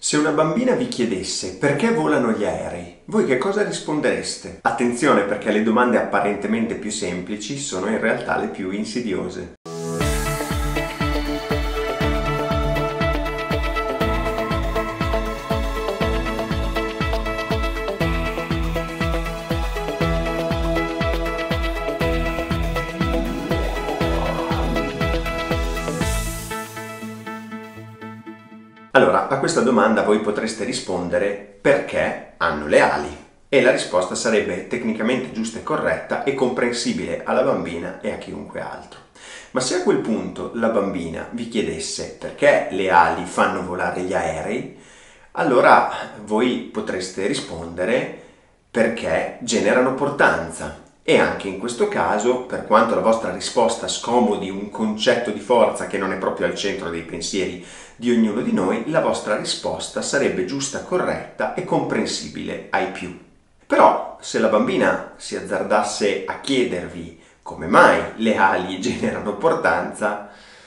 Se una bambina vi chiedesse perché volano gli aerei, voi che cosa rispondereste? Attenzione, perché le domande apparentemente più semplici sono in realtà le più insidiose. Allora, a questa domanda voi potreste rispondere perché hanno le ali. E la risposta sarebbe tecnicamente giusta e corretta e comprensibile alla bambina e a chiunque altro. Ma se a quel punto la bambina vi chiedesse perché le ali fanno volare gli aerei, allora voi potreste rispondere perché generano portanza. E anche in questo caso, per quanto la vostra risposta scomodi un concetto di forza che non è proprio al centro dei pensieri di ognuno di noi, la vostra risposta sarebbe giusta, corretta e comprensibile ai più. Però, se la bambina si azzardasse a chiedervi come mai le ali generano portanza,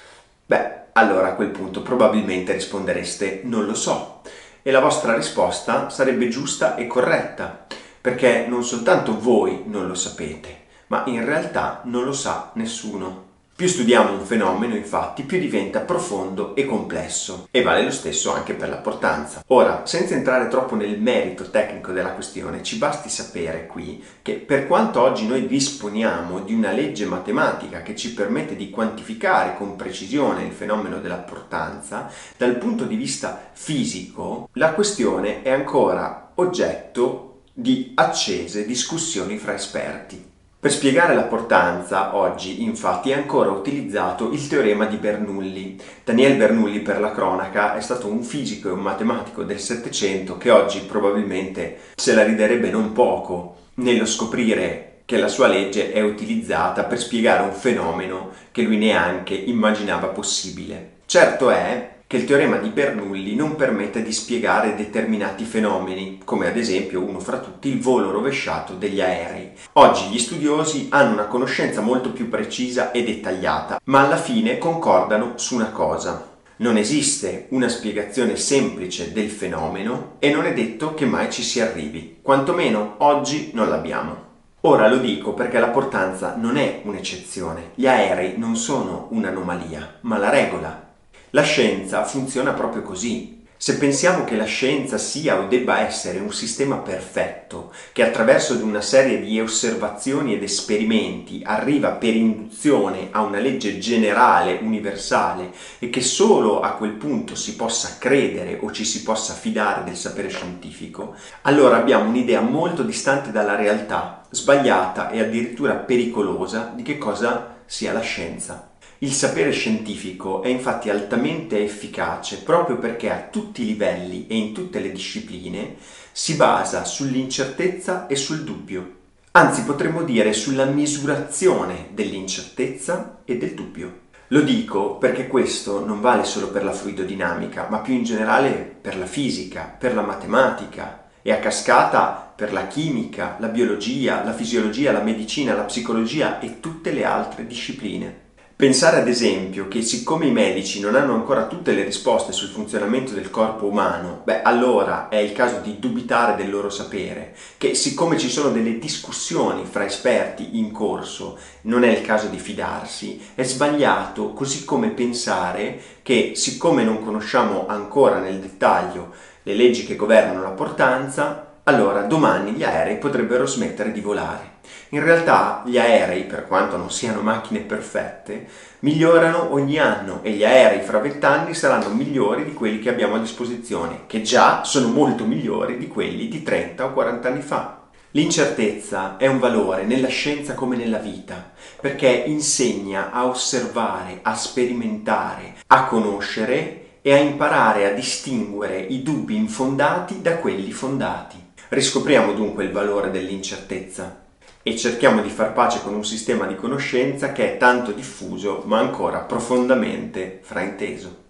allora a quel punto probabilmente rispondereste non lo so. E la vostra risposta sarebbe giusta e corretta, perché non soltanto voi non lo sapete, ma in realtà non lo sa nessuno. Più studiamo un fenomeno, infatti, più diventa profondo e complesso, e vale lo stesso anche per la portanza. Ora, senza entrare troppo nel merito tecnico della questione, ci basti sapere qui che per quanto oggi noi disponiamo di una legge matematica che ci permette di quantificare con precisione il fenomeno della portanza, dal punto di vista fisico, la questione è ancora oggetto di accese discussioni fra esperti. Per spiegare la portanza, oggi infatti è ancora utilizzato il teorema di Bernoulli. Daniel Bernoulli, per la cronaca, è stato un fisico e un matematico del Settecento che oggi probabilmente se la riderebbe non poco nello scoprire che la sua legge è utilizzata per spiegare un fenomeno che lui neanche immaginava possibile. Certo è che il teorema di Bernoulli non permette di spiegare determinati fenomeni, come ad esempio uno fra tutti il volo rovesciato degli aerei. Oggi gli studiosi hanno una conoscenza molto più precisa e dettagliata, ma alla fine concordano su una cosa. Non esiste una spiegazione semplice del fenomeno e non è detto che mai ci si arrivi, quantomeno oggi non l'abbiamo. Ora lo dico perché la portanza non è un'eccezione, gli aerei non sono un'anomalia, ma la regola. La scienza funziona proprio così. Se pensiamo che la scienza sia o debba essere un sistema perfetto, che attraverso una serie di osservazioni ed esperimenti arriva per induzione a una legge generale, universale, e che solo a quel punto si possa credere o ci si possa fidare del sapere scientifico, allora abbiamo un'idea molto distante dalla realtà, sbagliata e addirittura pericolosa di che cosa sia la scienza. Il sapere scientifico è infatti altamente efficace proprio perché a tutti i livelli e in tutte le discipline si basa sull'incertezza e sul dubbio. Anzi, potremmo dire sulla misurazione dell'incertezza e del dubbio. Lo dico perché questo non vale solo per la fluidodinamica, ma più in generale per la fisica, per la matematica e a cascata per la chimica, la biologia, la fisiologia, la medicina, la psicologia e tutte le altre discipline. Pensare ad esempio che siccome i medici non hanno ancora tutte le risposte sul funzionamento del corpo umano, allora è il caso di dubitare del loro sapere, che siccome ci sono delle discussioni fra esperti in corso, non è il caso di fidarsi, è sbagliato, così come pensare che siccome non conosciamo ancora nel dettaglio le leggi che governano la portanza, allora domani gli aerei potrebbero smettere di volare. In realtà gli aerei, per quanto non siano macchine perfette, migliorano ogni anno e gli aerei fra 20 anni saranno migliori di quelli che abbiamo a disposizione, che già sono molto migliori di quelli di 30 o 40 anni fa. L'incertezza è un valore nella scienza come nella vita, perché insegna a osservare, a sperimentare, a conoscere e a imparare a distinguere i dubbi infondati da quelli fondati. Riscopriamo dunque il valore dell'incertezza e cerchiamo di far pace con un sistema di conoscenza che è tanto diffuso ma ancora profondamente frainteso.